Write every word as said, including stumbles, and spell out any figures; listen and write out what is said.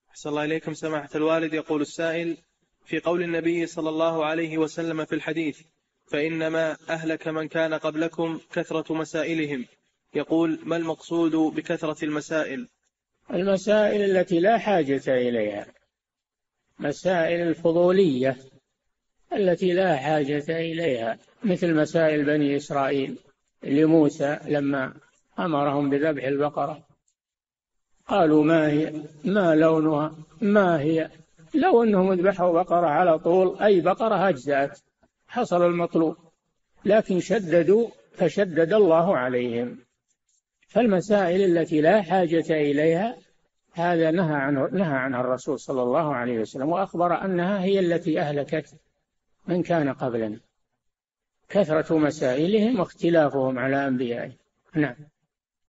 أحسن الله إليكم سماحة الوالد. يقول السائل: في قول النبي صلى الله عليه وسلم في الحديث: فإنما أهلك من كان قبلكم كثرة مسائلهم، يقول: ما المقصود بكثرة المسائل؟ المسائل التي لا حاجة إليها، مسائل الفضولية التي لا حاجة إليها، مثل مسائل بني إسرائيل لموسى لما أمرهم بذبح البقرة، قالوا ما هي، ما لونها، ما هي. لو أنهم ذبحوا بقرة على طول، أي بقرة أجزأت، حصل المطلوب، لكن شددوا فشدد الله عليهم. فالمسائل التي لا حاجة إليها هذا نهى عنه نهى عنها الرسول صلى الله عليه وسلم، وأخبر أنها هي التي أهلكت من كان قبلنا، كثرة مسائلهم واختلافهم على أنبيائهم. نعم.